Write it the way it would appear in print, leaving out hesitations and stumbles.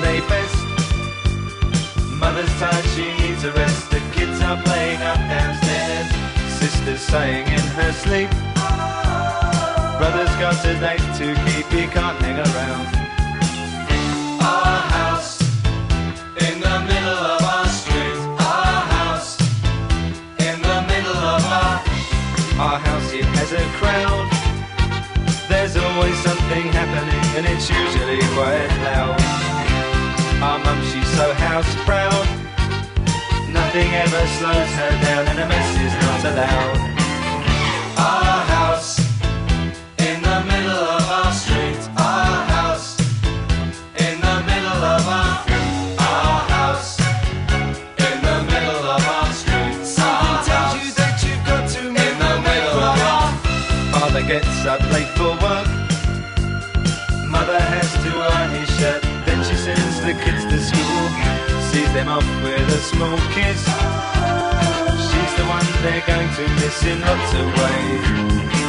play best. Mother's tired, she needs a rest. The kids are playing up downstairs. Sister's sighing in her sleep. Brother's got a date to keep, he can't hang around. Our house in the middle of our street. Our house in the middle of our house, it has a crowd. There's always something happening and it's usually quite loud. Our mum, she's so house proud. Nothing ever slows her down and a mess is not allowed. Our house in the middle of our street. Our house in the middle of our house in the middle of our street. Something tells you that you've got to move in the middle of our. Father gets up late for work. Mother has to iron his shirt. Then she sends the kids to school, sees them off with a small kiss. She's the one they're going to miss in lots of ways.